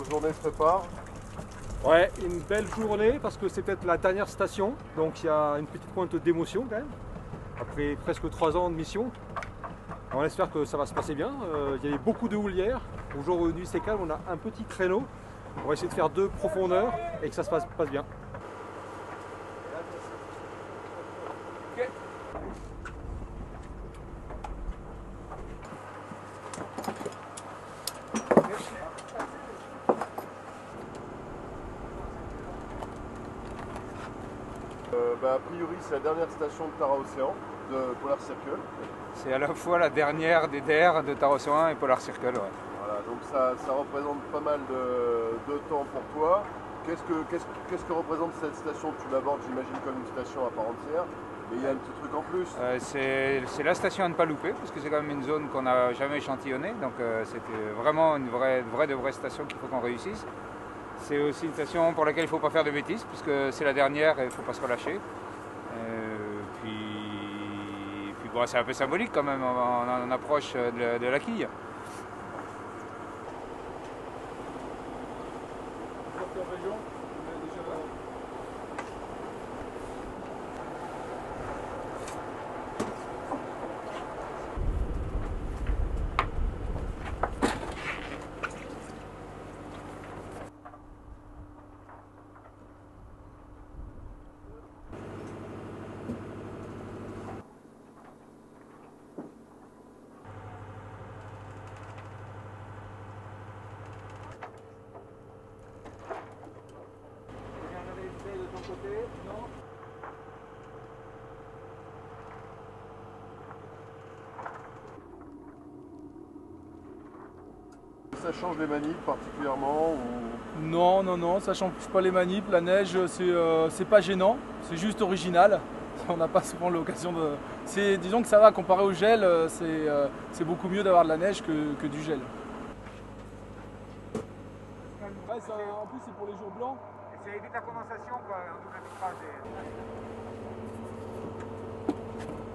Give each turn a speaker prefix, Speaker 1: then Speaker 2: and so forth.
Speaker 1: journée se prépare?
Speaker 2: Ouais, une belle journée parce que c'est peut-être la dernière station, donc il y a une petite pointe d'émotion quand même, après presque 3 ans de mission. On espère que ça va se passer bien. Il y avait beaucoup de houle hier. Aujourd'hui c'est calme, on a un petit créneau. On va essayer de faire 2 profondeurs et que ça se passe bien. Okay.
Speaker 1: A priori, c'est la dernière station de Tara Océan, de Polar Circle.
Speaker 3: C'est à la fois la dernière des DER de Tara Océan et Polar Circle. Ouais.
Speaker 1: Voilà, donc ça représente pas mal de temps pour toi. Qu'est-ce que représente cette station? Tu l'abordes, j'imagine, comme une station à part entière, mais il y a un petit truc en plus.
Speaker 3: C'est la station à ne pas louper, parce que c'est quand même une zone qu'on n'a jamais échantillonnée, donc c'était vraiment une vraie station qu'il faut qu'on réussisse. C'est aussi une station pour laquelle il ne faut pas faire de bêtises, puisque c'est la dernière et il ne faut pas se relâcher. Puis bon, c'est un peu symbolique quand même, on approche de la quille.
Speaker 1: Ça change les manips particulièrement ou...
Speaker 4: Non, ça change pas les manips. La neige, c'est pas gênant, c'est juste original. On n'a pas souvent l'occasion de... Disons que ça va, comparé au gel, c'est beaucoup mieux d'avoir de la neige que du gel. Ouais, en plus, c'est pour les jours blancs.
Speaker 3: Et ça évite la condensation, quoi, en double vitrage.